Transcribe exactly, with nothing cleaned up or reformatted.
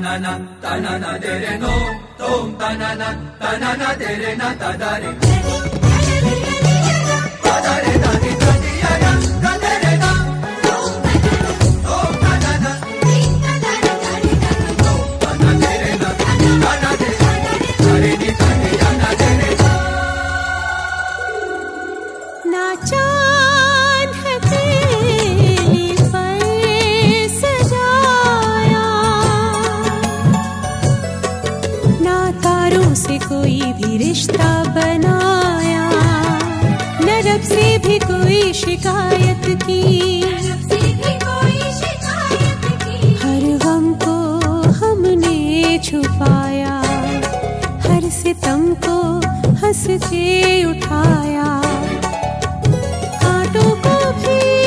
tanana tanana dere no tom tanana tanana dere na tadare tadare dare dare ya dare na tom tanana tanana tom tanana dere na tanana dare ni dare ya na dere ना चांद है तेरी पर सजाया, ना तारों से कोई भी रिश्ता बनाया, न रब से भी कोई शिकायत की, हर गम को हमने छुपाया, हर सितम को हंस के उठाया, कांटों को भी